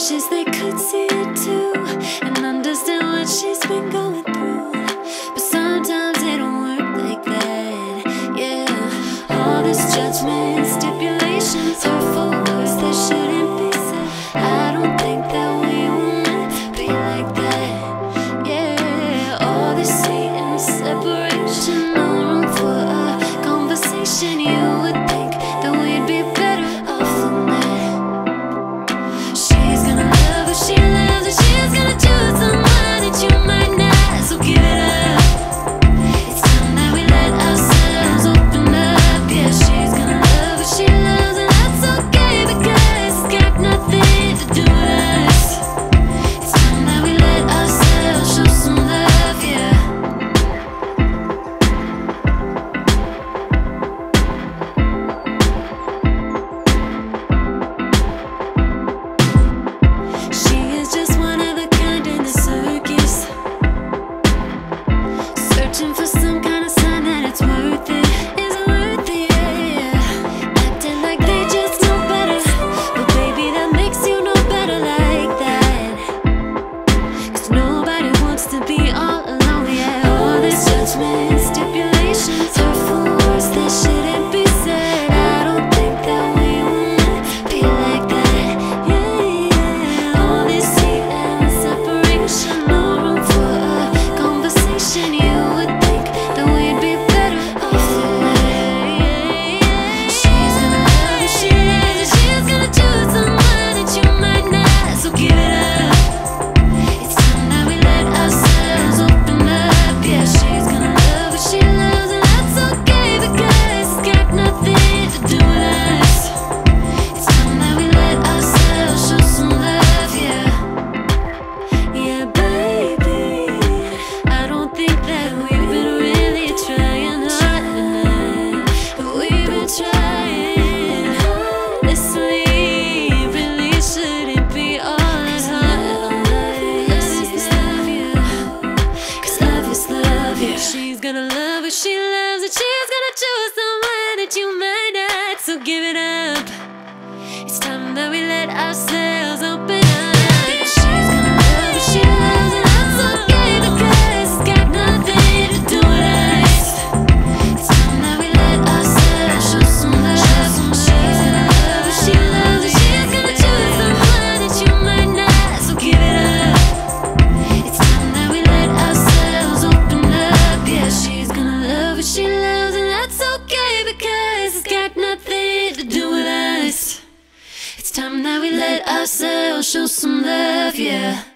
wishes they could see it too and understand what she's been going through. But sometimes it don't work like that, yeah. All this judgment, stipulations, hurtful words that shouldn't be said. I don't think that we were meant to be like that, yeah. All this hate and separation, no room for a conversation. You would think that we'd be better off than that. She's gonna love who she loves, and she's gonna choose someone that you might not. So give it up. It's time that we let ourselves open up. Yeah, she's gonna love who she loves, and that's okay because it's got nothing to do with us. It's time that we let ourselves show some love, yeah. She is just one of a kind in the circus, searching for some kind of sign that it's worth it. Is it worth it? Yeah. Acting like they just know better, but baby, that makes you know better like that. 'Cause nobody wants to be all alone, yeah. All this judgment, stipulations, hurtful words that shouldn't be said. I don't think that we were meant to be like that, yeah. All this hate and separation, no room for a conversation. You would think that we'd be better off than that. She's gonna love who she loves, and she's gonna choose someone that you might not. So give it up. It's time that we let ourselves open up. Yeah, she's gonna love who she loves, and that's okay because it's got nothing to do with us. It's time that we let ourselves show some love, yeah. Yeah, baby, I don't think that we've been really trying hard enough, but we've been trying. Honestly, it really shouldn't be all that hard. Love is love, yeah. 'Cause love is love, yeah. She's gonna love who she loves, and she's gonna choose someone that you might not. So give it up. It's time that we let ourselves open up. Yeah, she's gonna love who she loves, and that's okay because it's got nothing to do with us. It's time that we let ourselves show some love. She's gonna love who she loves, and she's gonna choose someone that you might not. So give it up. It's time that we let ourselves open up. Yeah, she's gonna love who she loves, and that's okay because it's got nothing to do with us. It's time that we let ourselves show some love, yeah.